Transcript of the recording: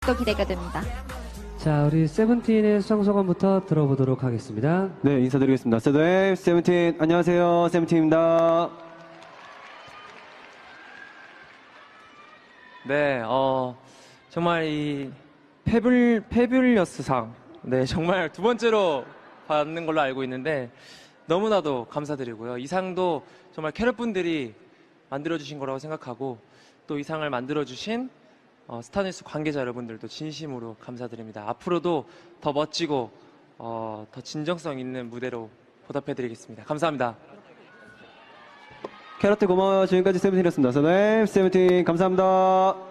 또 기대가 됩니다. 자, 우리 세븐틴의 수상소감부터 들어보도록 하겠습니다. 네, 인사드리겠습니다. 세븐틴, 세븐틴, 안녕하세요. 세븐틴입니다. 네, 정말 이 페뷸리어스상, 네, 정말 두 번째로 받는 걸로 알고 있는데 너무나도 감사드리고요. 이 상도 정말 캐럿분들이 만들어주신 거라고 생각하고 또 이 상을 만들어주신 스타뉴스 관계자 여러분들도 진심으로 감사드립니다. 앞으로도 더 멋지고 더 진정성 있는 무대로 보답해드리겠습니다. 감사합니다. 캐럿들 고마워요. 지금까지 세븐틴이었습니다. 세븐틴, 감사합니다.